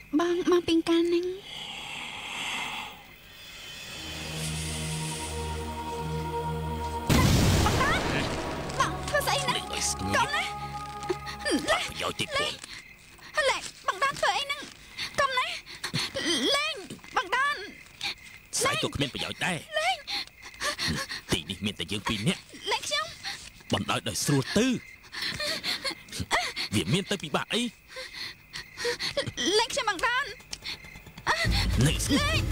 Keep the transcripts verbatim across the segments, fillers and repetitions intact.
Bang, mang pingkan neng. Bang, kau saya neng. Kau neng. Leh, leh, leh, bang Dan kau neng. Kau neng. Leh, bang Dan. ស្អីក៏គ្មានប្រយោជន៍ដែរទីនេះមានតែយើងពីរនាក់លេងខ្ញុំបណ្ដោយដោយស្រួលទៅវាមានទៅពិបាកអីលេងខ្ញុំបងដានលេងលេង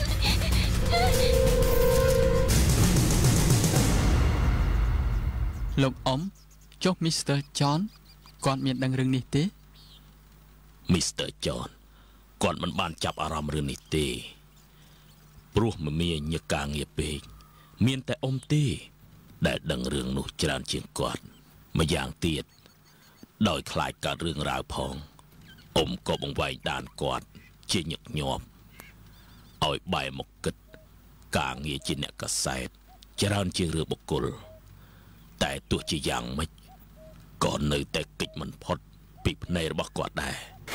លោកអ៊ំចុះ មីស្ទ័រ John គាត់មានដឹងរឿងនេះទេមីស្ទ័រ John គាត់មិនបានចាប់អារម្មណ៍រឿងនេះទេព្រោះមមាញឹកការងារពេកមានតែអ៊ំទេដែលដឹងរឿងនោះច្រើនជាងគាត់ម្យ៉ាងទៀតដោយខ្លាចកើតរឿងរ៉ាវផងអ៊ំក៏បង្វែងដានគាត់ជាញឹកញាប់ឲ្យបែរមកគិតការងារជាអ្នកកសែតច្រើនជាងរឿងបុគ្គលតែទោះជាយ៉ាងម៉េចក៏នៅតែគេចមិនផុតពីភ្នែករបស់គាត់ដែរ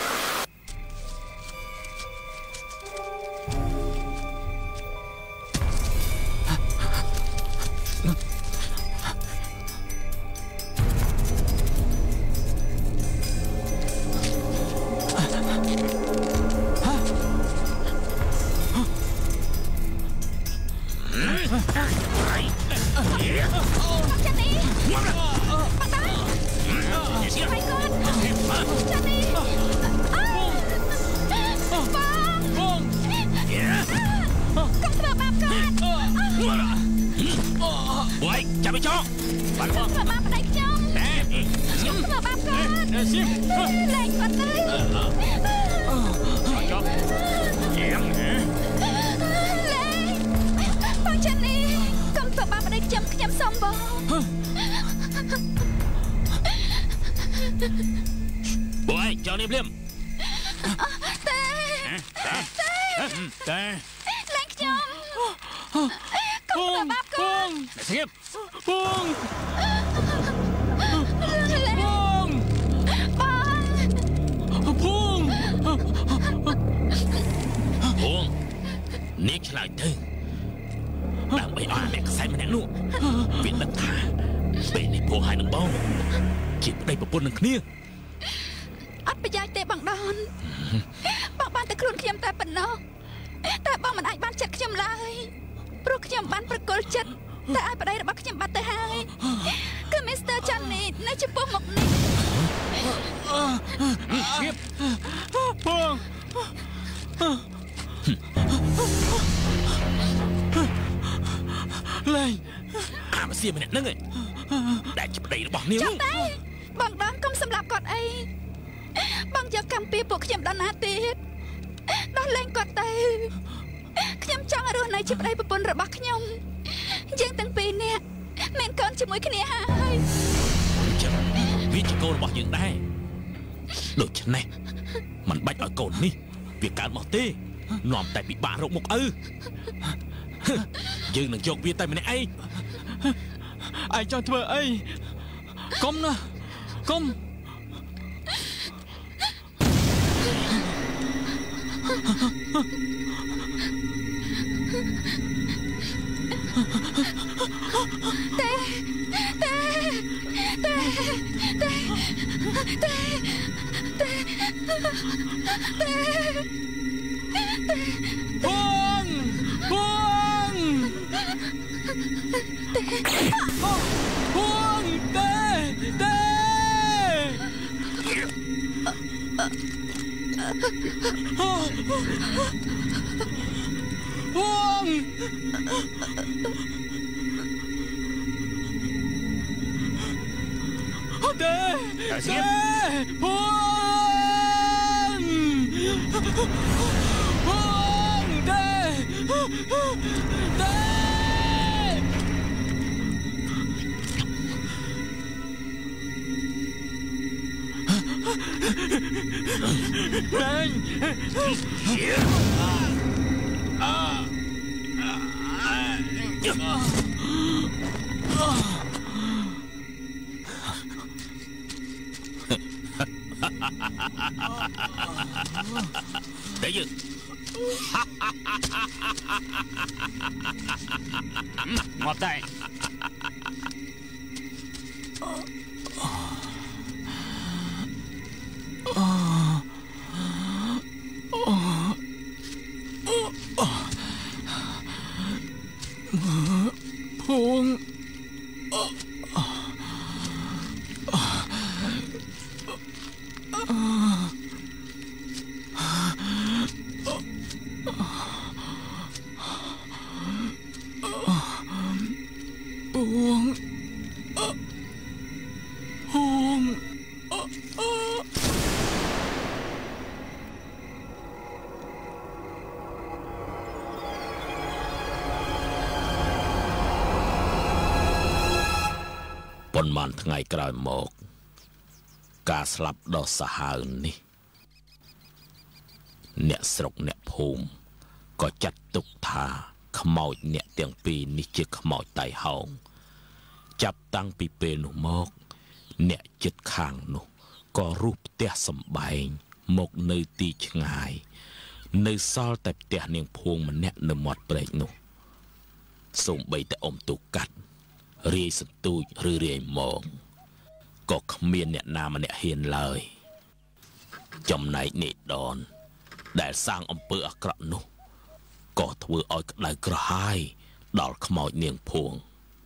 នាំតែពិបាករកមុខឪយើងនឹងយកវាតែម្នាក់ឯងឯងចង់ធ្វើអីកុំណាកុំទេទេទេទេទេទេពងពងពងទេទេពងទេទេពងទេទេមែង Đấy chứ. Ngọt đây. Phương. Phương. Phương. ប៉ុន្មានថ្ងៃក្រោយមកការស្លាប់ដ៏សាហាវនេះអ្នកស្រុកអ្នកភូមិក៏ចាត់ទុកថាខ្មោចអ្នកទាំងពីរនេះជាខ្មោចតៃហោងចាប់តាំងពីពេលនោះមកអ្នកចិត្តខាងនោះក៏រុះផ្ទះសម្បែងមកនៅទីឆ្ងាយនៅសល់តែផ្ទះនាងភួងម្នាក់នៅមាត់ព្រែកនោះសូម្បីតែអ៊ំទូកាត់រាយសន្ទូចឬរាយម៉ងក៏គ្មានអ្នកណាម្នាក់ហ៊ានឡើយចំណែកនេដនដែលសាងអំពើអាក្រក់នោះក៏ធ្វើឲ្យក្តៅក្រហាយដល់ខ្មោចនាងភួង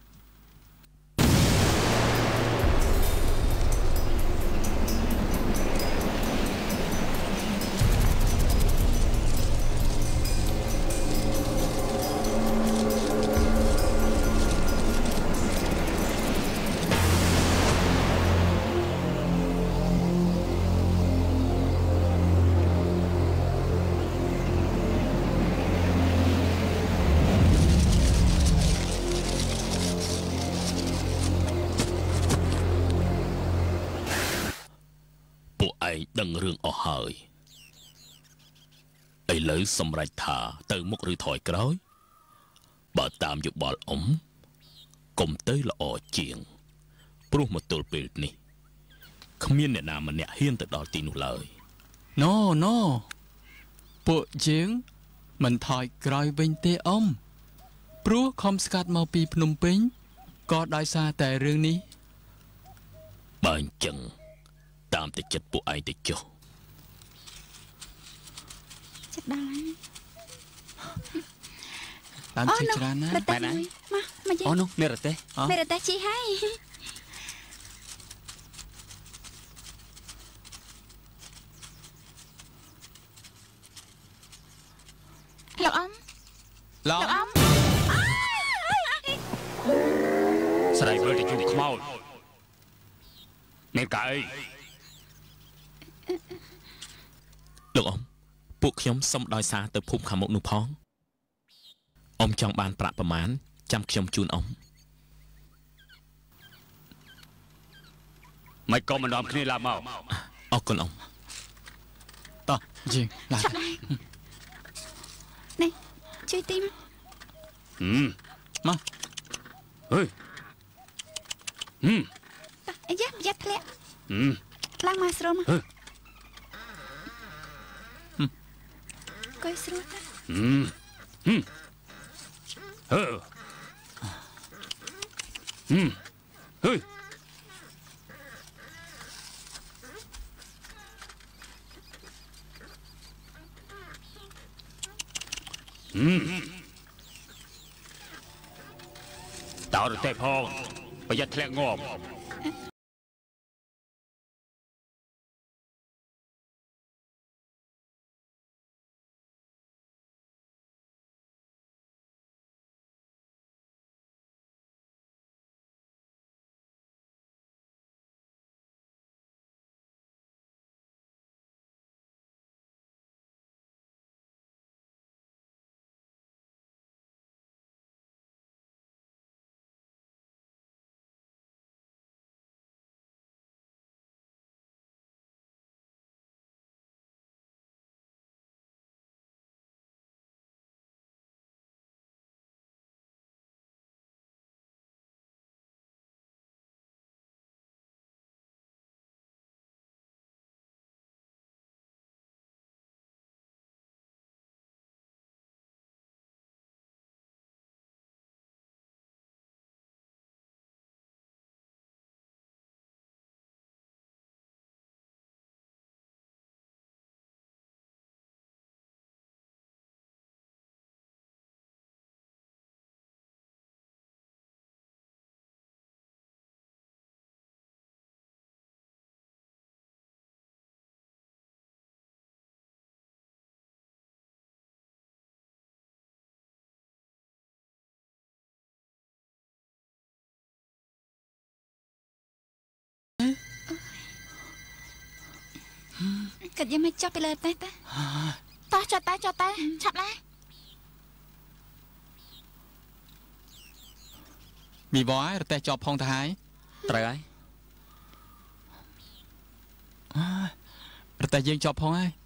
ដឹងរឿងអស់ហើយឥឡូវសម្រេចថាទៅមុខឬថយក្រោយបើតាមយោបល់អ៊ំកុំទៅល្អជាងព្រោះមកទល់ពេលនេះគ្មានអ្នកណាម្នាក់ហ៊ានទៅដល់ទីនោះឡើយណូណូពួកយើងមិនថយក្រោយវិញទេអ៊ំព្រោះខំស្កាត់មកពីភ្នំពេញក៏ដោយសារតែរឿងនេះបើអញ្ចឹងតាមតែចិត្តពួកឯងទៅចុះចិត្តដល់ហើយតាមជិះច្រើនណាស់បែរណាមកមកយេអូនោះមេរ៉ាតេមេរ៉ាតេជីហើយលោកអ៊ំលោកអ៊ំស្រីវិលទៅជួបខ្មោចមានកាអីលោកអ៊ំពួកខ្ញុំសុំដោយសារទៅភូមិខាងមុខនោះផងអ៊ំចង់បានប្រាក់ប្រមាណចាំខ្ញុំជូនអ៊ំមិនក៏មិននាំគ្នាឡាមកអរគុណអ៊ំតោះជីឡានេះជួយទីមកហឹមមកអើយហឹមអាយ៉ាយ៉ាធ្លាក់ហឹមឡើងមកស្រួលមកកុយស្រួលតាហឹមហឹមអឺហឹមហឺហឹមតើរទេផងប្រយ័ត្នធ្លាក់ងាប់កាត់យើងមិនចុះទៅលើតែតាតោះចុះតែចុះតែឆាប់ឡាมีบอยแต่จอบพองทหายត្រូវហើយតែយើងចប់ផងហើយ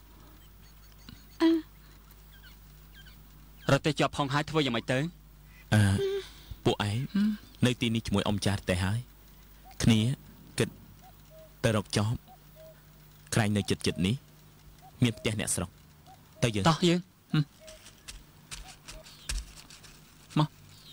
រត់ទៅជាប់ផងហើយធ្វើយ៉ាងម៉េចទៅអឺពួកឯងនៅទីនេះជាមួយអ៊ំចាស់តែហើយគ្នាគិតទៅរកចប់ក្រែងនៅចិត្តចិត្តនេះមានផ្ទះអ្នកស្រុកទៅយើងតោះយើងមក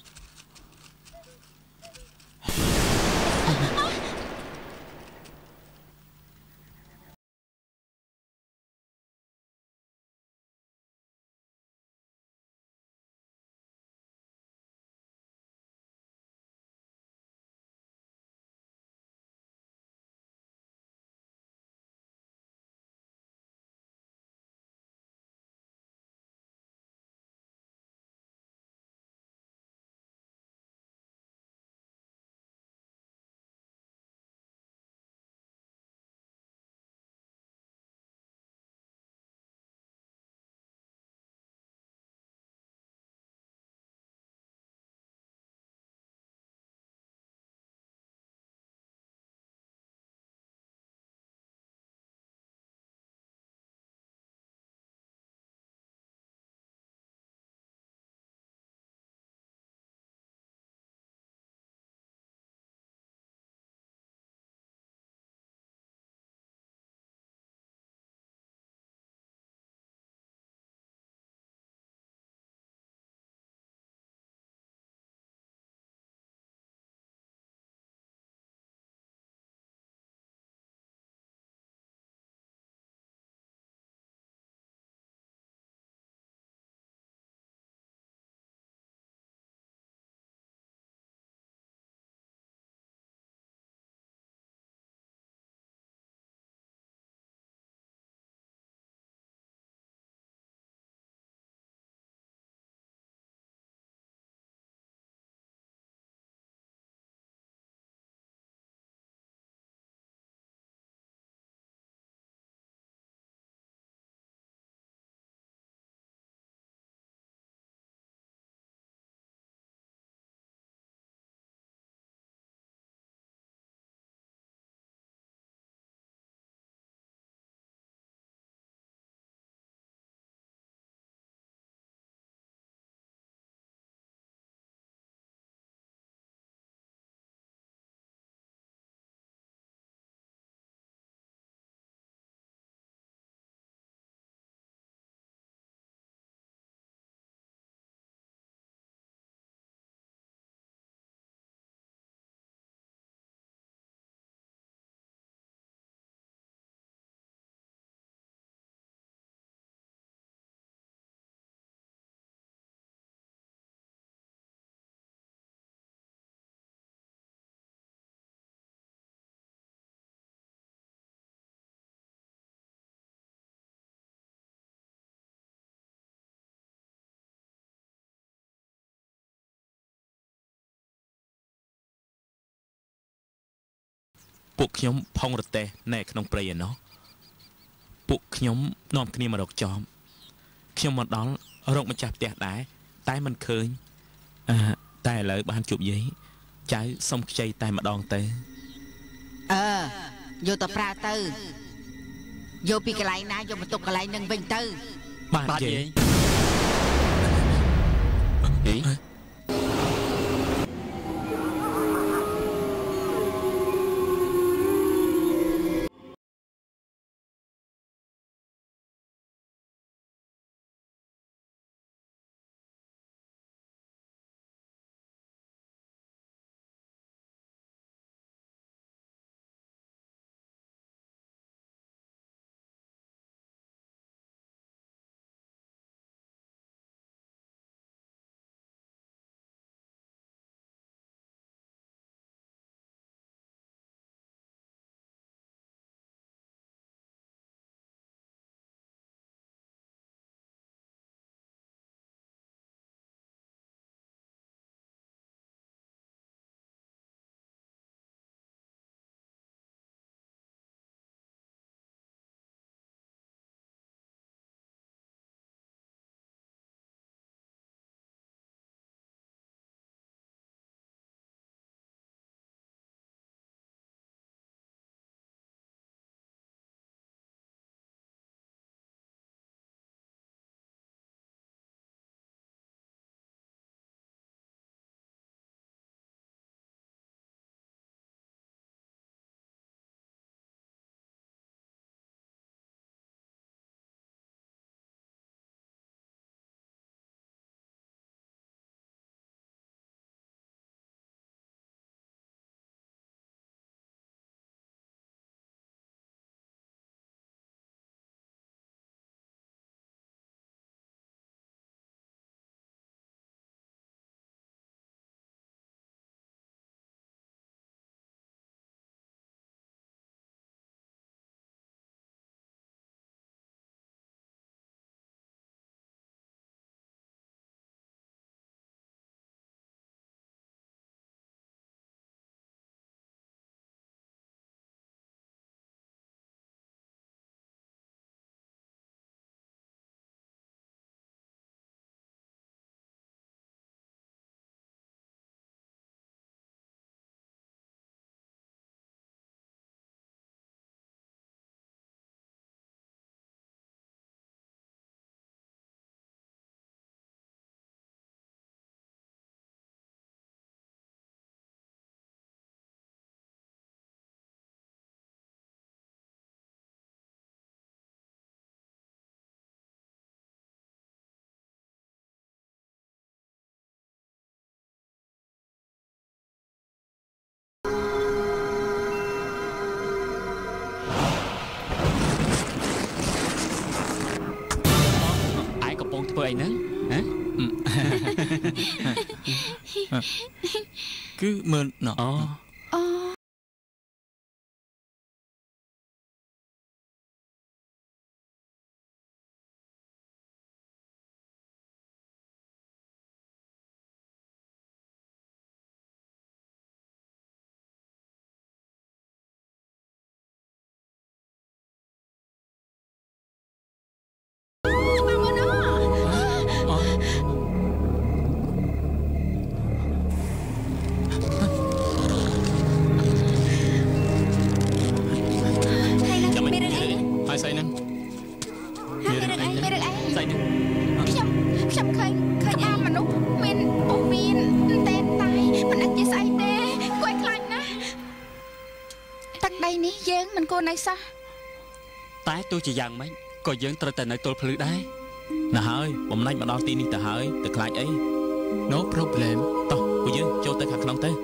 ពួកខ្ញុំផងរទេះនៅក្នុងព្រៃឯណោះពួកខ្ញុំនាំគ្នាមករកចប់ខ្ញុំមកដល់រកម្ចាស់ផ្ទះដែរតែមិនឃើញអឺតែឥឡូវបានជួបយាយចៅសុំខ្ចីតែម្ដងទៅអឺយកទៅប្រើទៅយកពីកន្លែងណាយកមកទុកកន្លែងនឹងវិញទៅបាទយាយអីធ្វើអីហ្នឹងហ៎គឺមើលណ៎អូអូតែទោះជាយ៉ាងម៉េចក៏យើងត្រូវតែនៅទល់ភ្លឺដែរណាហើយបំណាច់មកដល់ទីនេះទៅហើយទៅខ្លាចអី No problem តោះពួកយើងចូលទៅខាងក្នុងទៅ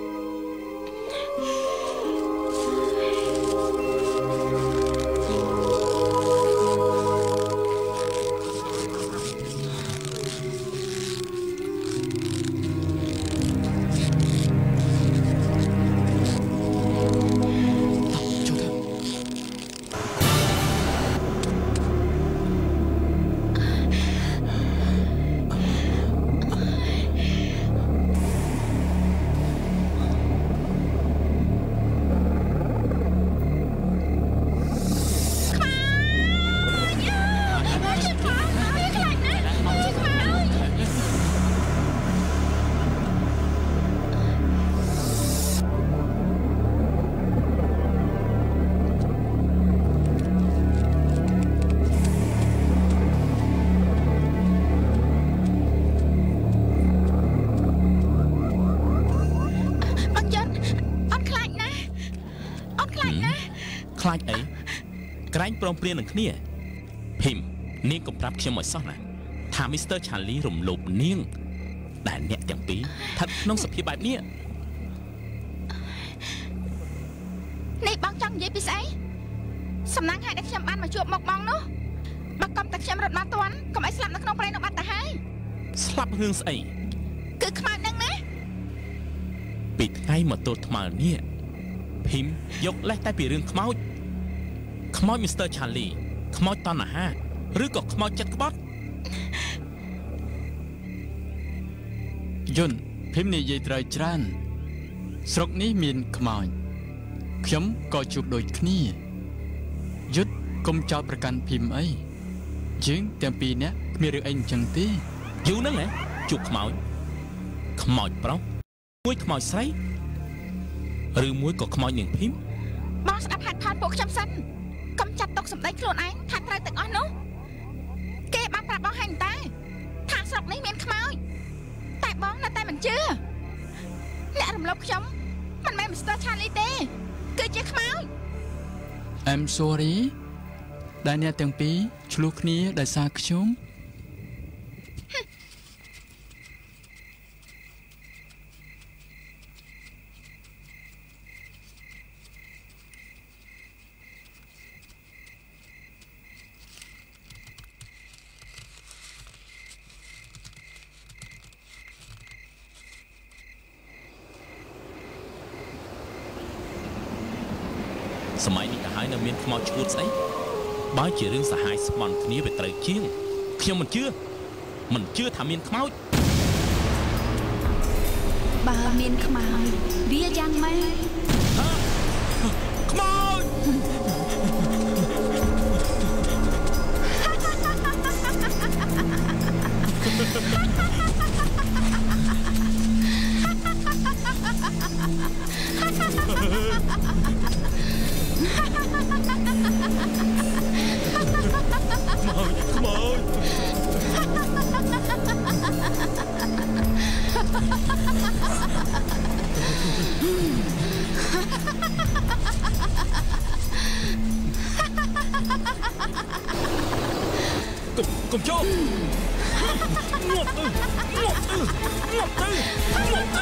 ខ្លាចអីក្រែងព្រមព្រៀងនឹងគ្នាភីមនាងកុំប្រាប់ខ្ញុំឲ្យសោះណាថា Mister Charlie រំលោភនាងដែលអ្នកទាំងពីរស្ថិតក្នុងសភាពបែបនេះនេះបងចង់និយាយពីស្អីសំណាងហេតុដែលខ្ញុំបានមកជួបមកបងនោះបើកុំតែខ្ញុំរត់មកទាន់កុំឲ្យស្លាប់នៅក្នុងព្រៃនោះបាត់ទៅហើយស្លាប់រឿងស្អីគឺខ្មៅហ្នឹងណាពីថ្ងៃមកទល់ថ្មើរនេះភីមយកលេសតែពីរឿងខ្មោចខ្មោច Mister Charlie ខ្មោចតណ្ហាឬក៏ខ្មោចចិត្តក្បត់យុនភីមនិយាយត្រូវច្រើនស្រុកនេះមានខ្មោចខ្ញុំក៏ជួបដូចគ្នាយុទ្ធកុំចោទប្រកាន់ភីមអីយើងទាំងពីរនាក់គ្មានរឿងអីអញ្ចឹងទេយូរហ្នឹងហ៎ជួបខ្មោចខ្មោចប្រុសមួយខ្មោចស្រីឬមួយក៏ខ្មោចនាងភីមបងស្ដាប់ហេតុផលពួកខ្ញុំសិនកុំចាត់ទុកសម្ដីខ្លួនឯងថាត្រូវទាំងអស់នោះគេបានប្រាប់បងហើយតាថាស្រុកនេះមានខ្មោចតែបងនៅតែមិនជឿអ្នករំលោភខ្ញុំមិនមែន Mister Charlie ទេគឺជាខ្មោច I'm sorry ដែលអ្នកទាំងពីរឆ្លោះគ្នាដោយសារខ្ញុំសម័យនេះទៅហើយនៅមានខ្មោចឈួតស្អីបើជារឿងសហាយស្មន់គ្នាវាត្រូវជាងខ្ញុំមិនជឿមិនជឿថាមានខ្មោចបើមានខ្មោចវាយ៉ាងម៉េចខ្មោចកុំចូលងាប់ទៅងាប់ទៅងាប់ទៅងាប់ទៅ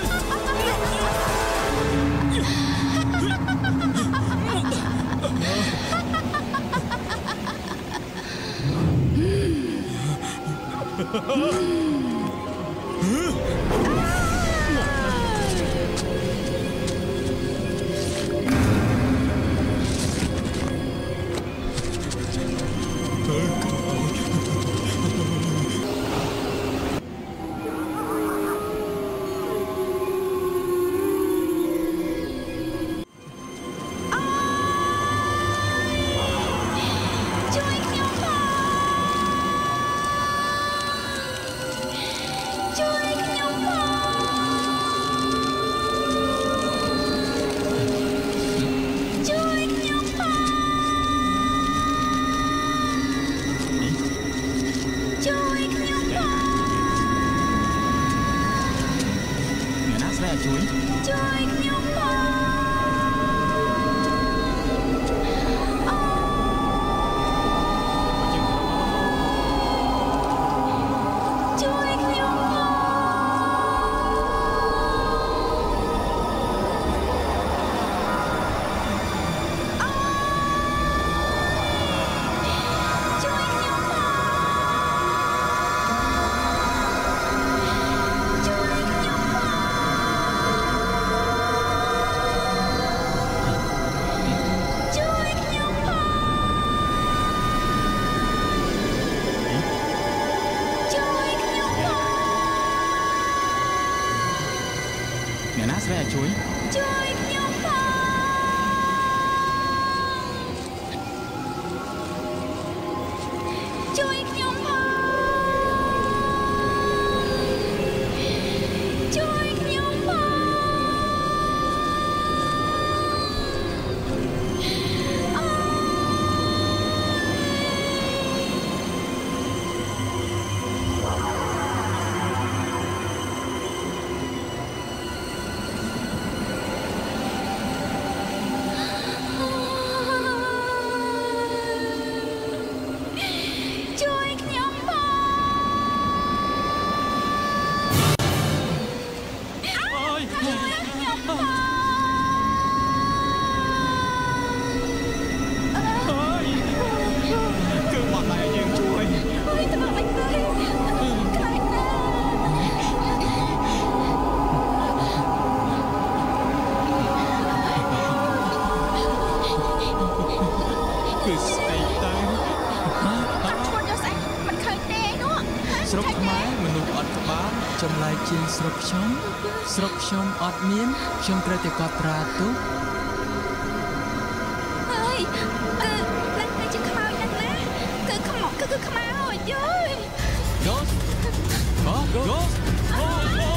ស្រុកខ្ញុំស្រុកខ្ញុំអត់មានខ្ញុំត្រូវតែកត់ត្រាទុកអើយគឺឡើងតែជាខ្មោចហ្នឹងណាគឺខ្មោចគឺគឺខ្មោចយូយ Ghost អូ Ghost អូ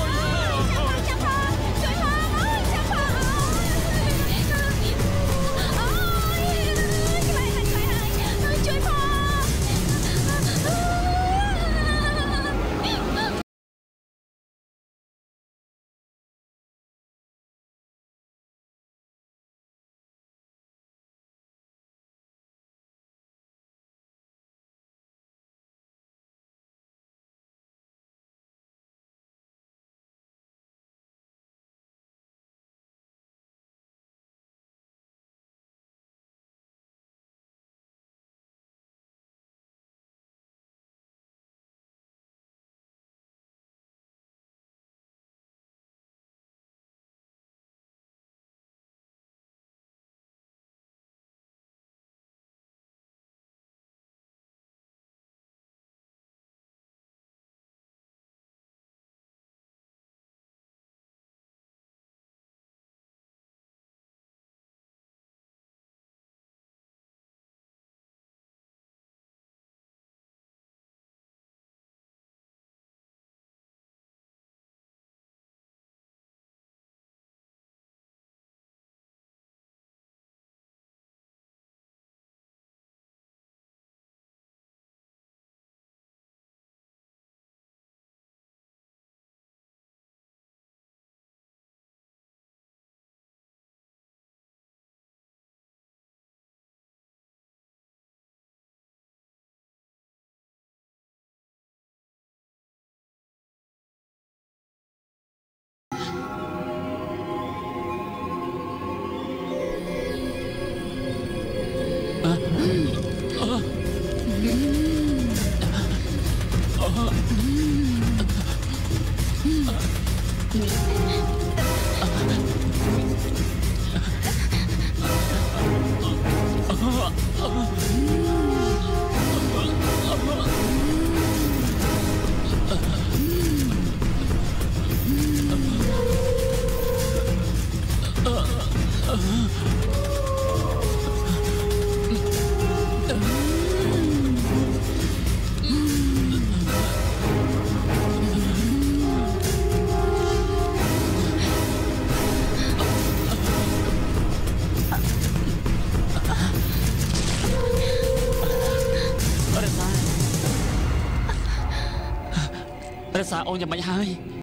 រសារអូនយ៉ាងម៉េចហើយ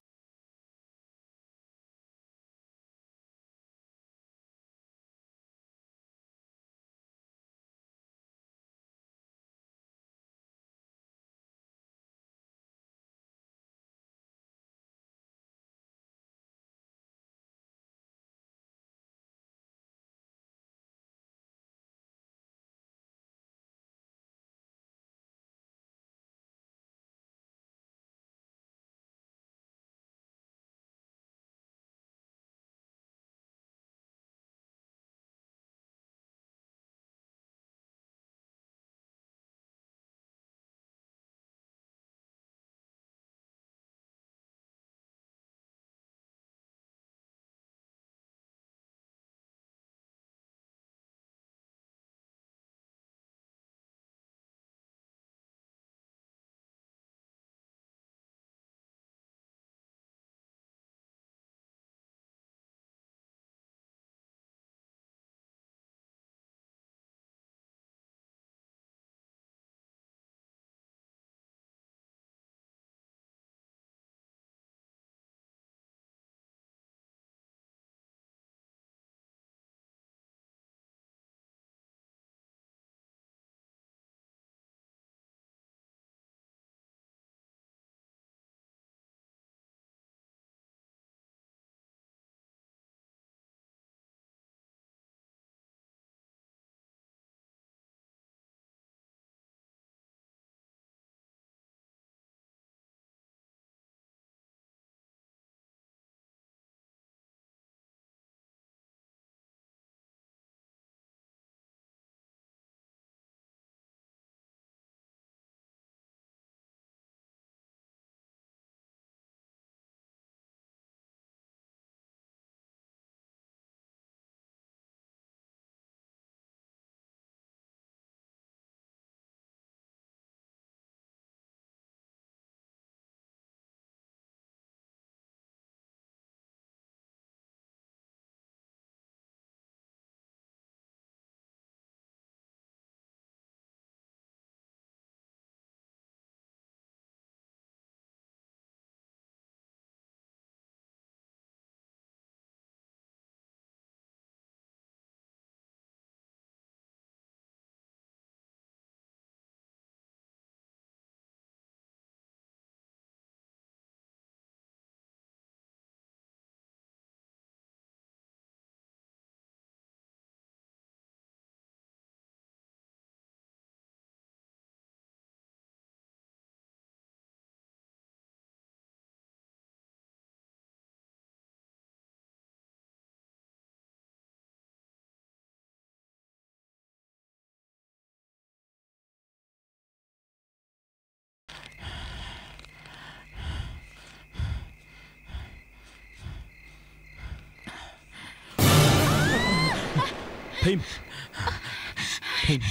ភីមភីម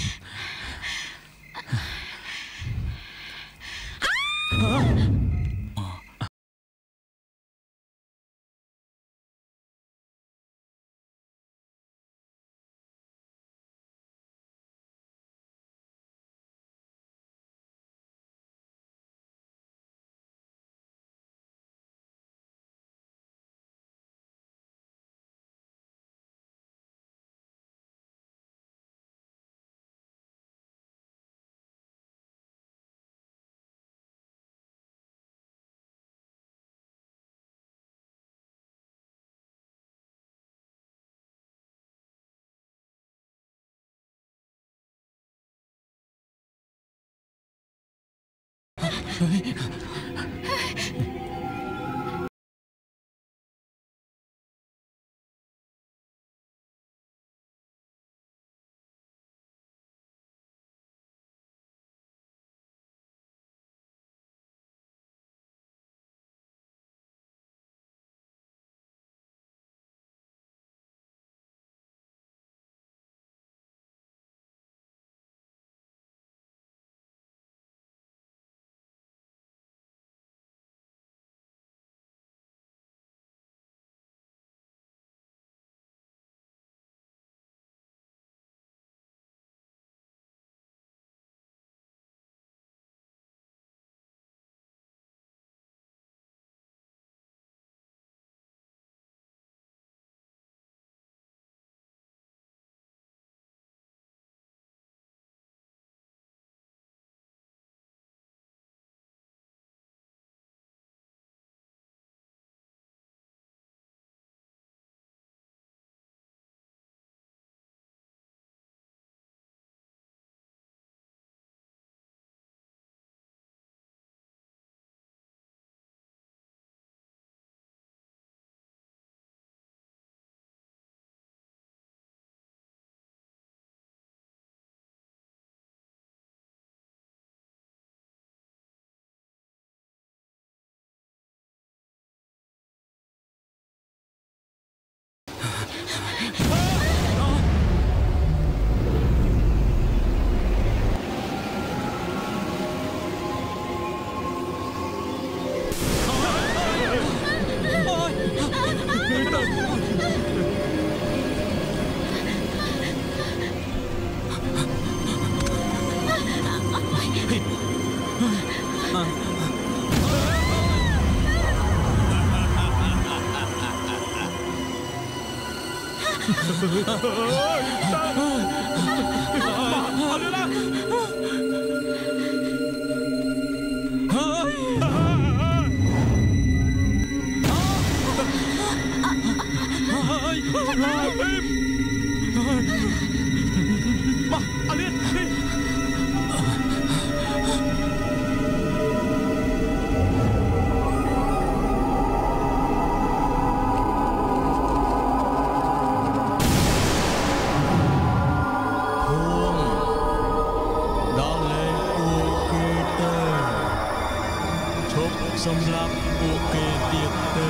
សម្រាប់ពួកគេទៀតទៅ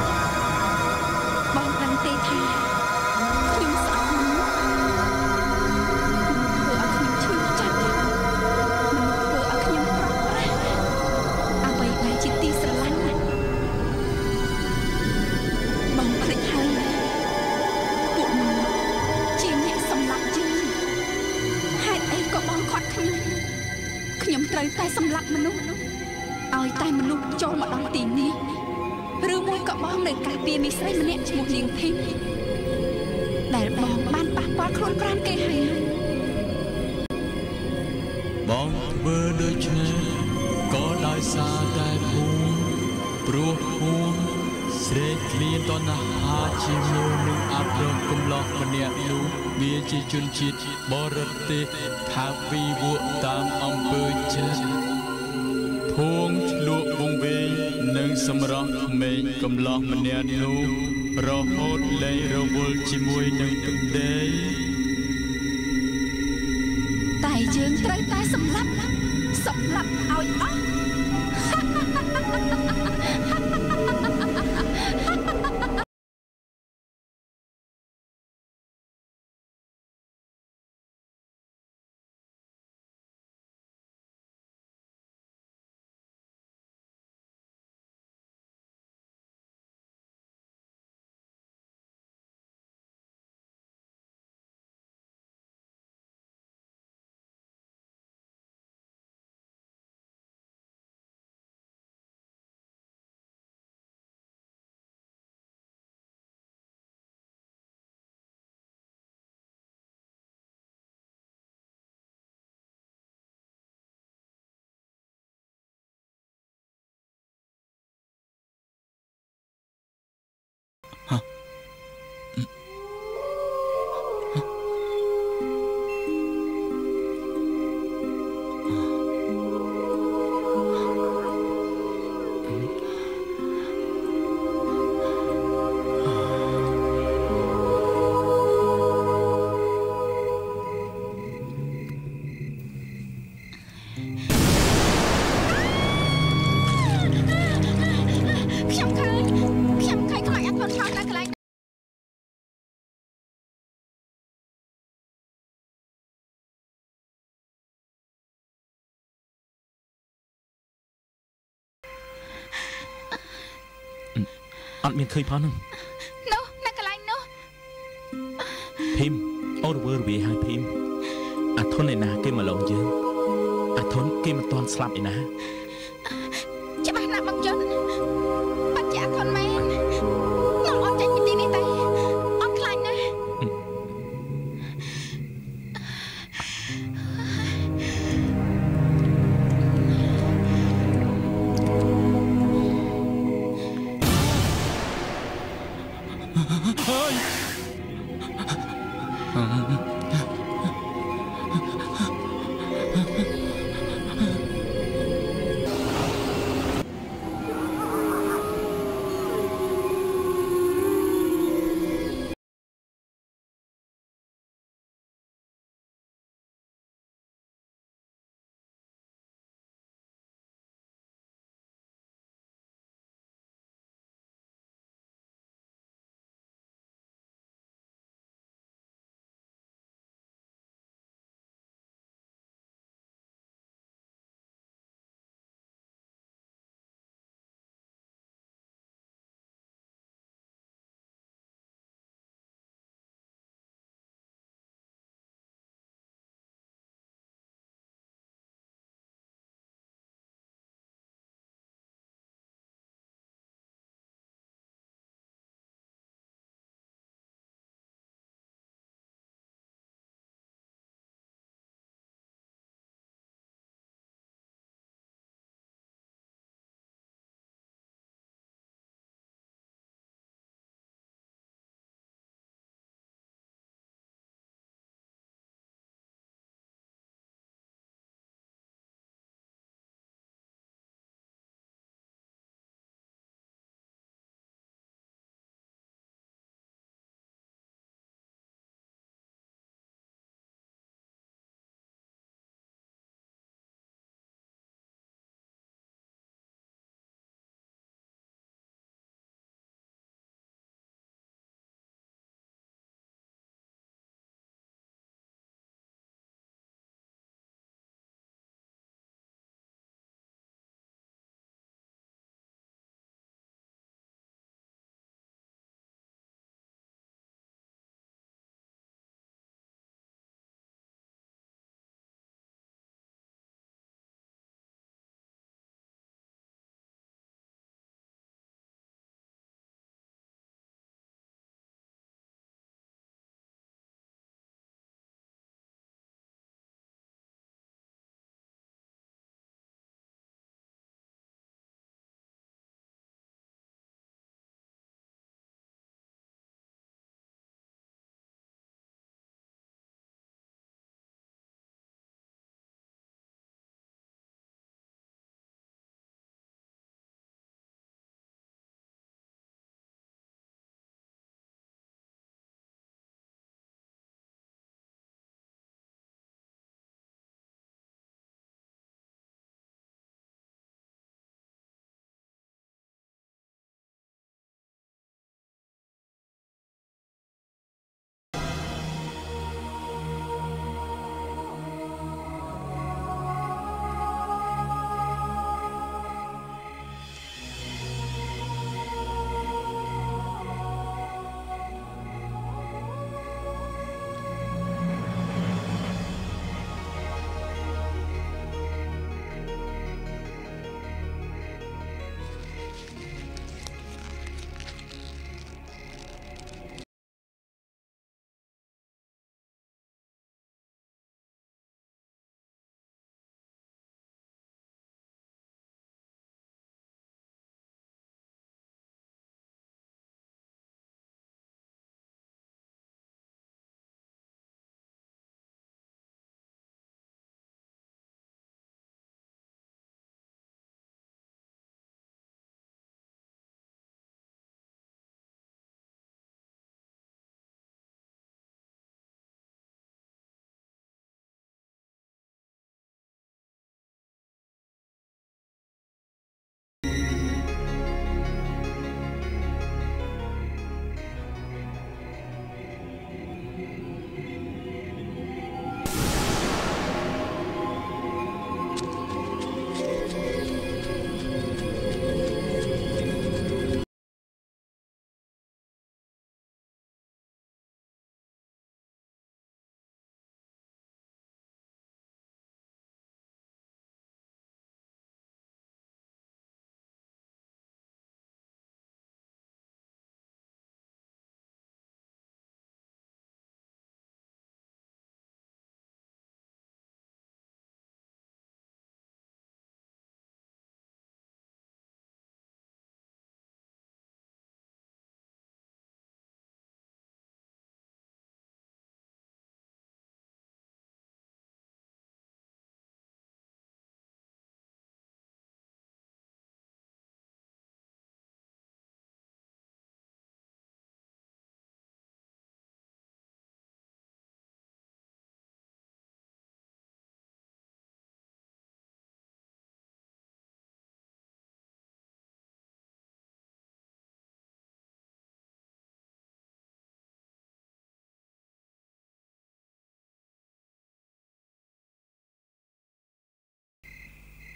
បងដឹងទេថាខ្ញុំស្អប់មនុស្សធ្វើឲ្យខ្ញុំឈឺចាប់មនុស្សធ្វើឲ្យខ្ញុំប្រោះប្រាស់អ្វីដែលជាទីស្រឡាញ់បងភ្លេចហើយពួកមនុស្សជាអ្នកសម្លាប់យើងហេតុអីក៏បងខាត់ខ្ញុំខ្ញុំត្រូវតែសម្លាប់មនុស្សឲ្យតែមនុស្សចូលមកដល់ទីនេះឬមួយក៏បងនៅការពារមីស្រីម្នាក់ឈ្មោះនាងធីមដែលបងបានប៉ះពាល់ខ្លួនប្រាណគេហើយបងធ្វើដូច្នេះក៏ដោយសារតែភូមិព្រោះភូមិស្រេកឃ្លានតណ្ហាជាមួយនឹងអប្រុសកំឡោះម្នាក់នោះវាជាជនជាតិបរទេសខាងពីវក់តាមអំពើចិត្តភូមិឆ្លក់វងវែងនិងសម្រស់ក្មេងកំឡោះម្នាក់នោះរហូតលែងរវល់ជាមួយនឹងទឹកដីតែយើងត្រូវតែសម្លាប់សម្លាប់ឲ្យអស់អត់មានឃើញផងនោះនោះនៅកន្លែងនោះភីមអូរវើរវាហើយភីមអាធនឯណាគេមកឡងយើងអាធនគេមិនទាន់ស្លាប់ឯណាច្បាស់ណាស់បងយន្តបាត់ជាអាធនមែនខ្ញុំអត់ចេញពីទីនេះទេអត់ខ្លាចណា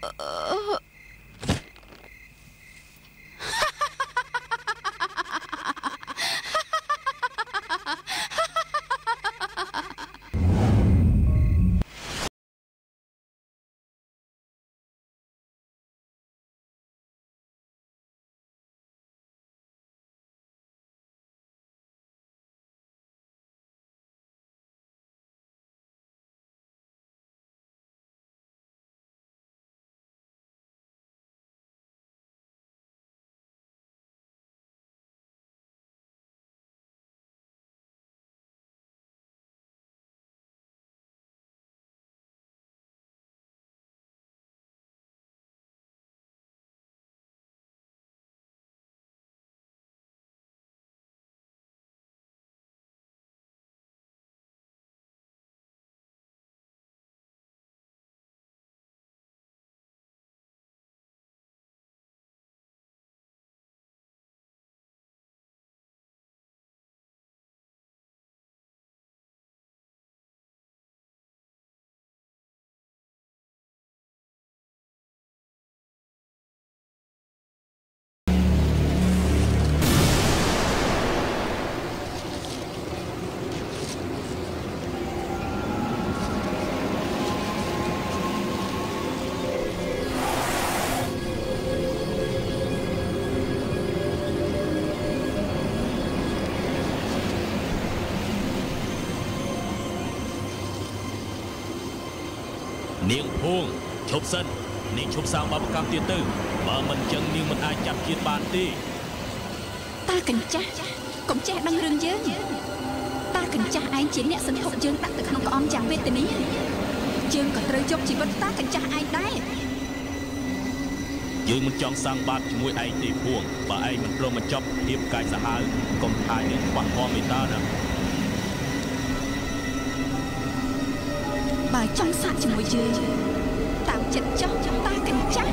នាងភួងឈប់សិននាងឈប់សាងបាបកម្មទៀតទៅបើមិនចឹងនាងមិនអាចចាប់ជាតិបានទេតើកញ្ចាស់កុំចេះដឹងរឿងយើងតើកញ្ចាស់ឯងជាអ្នកសន្ធប់យើងដាក់ទៅក្នុងក្អមយ៉ាងវេទនាយើងក៏ត្រូវយកជីវិតតើកញ្ចាស់ឯងដែរយើងមិនចង់សាងបាបជាមួយឯងទេភួងបើឯងមិនព្រមបញ្ចប់ភាពកាយសាហាវកុំថាយើងខ្វះធម៌មេត្តាណាបើចង់សាកជាមួយយើងតាមចិត្តចង់តើកញ្ចាស់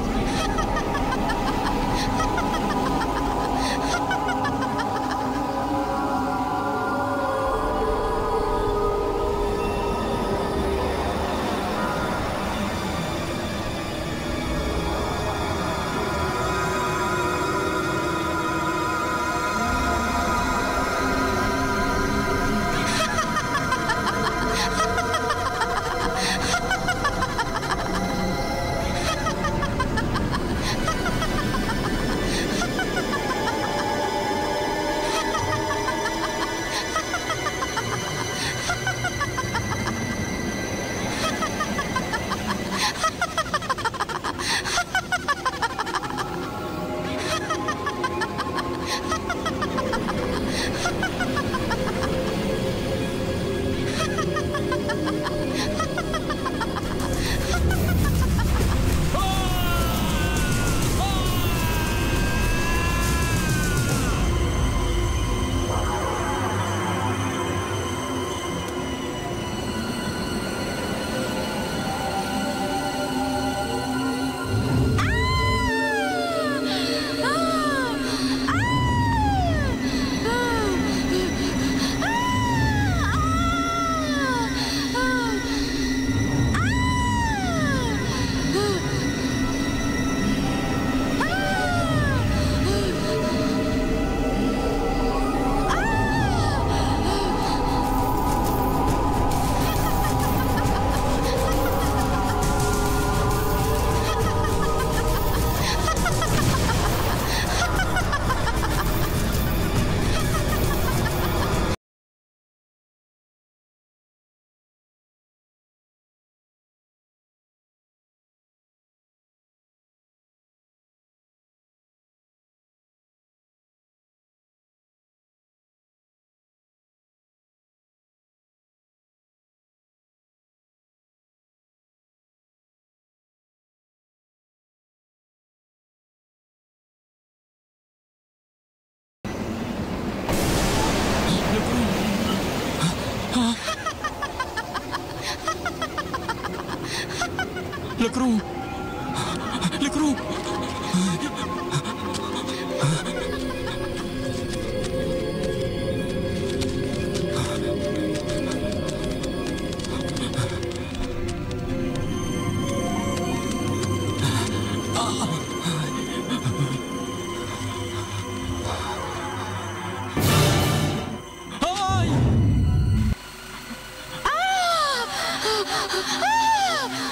លោកគ្រូលោកគ្រូ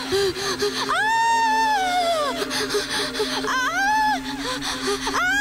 អ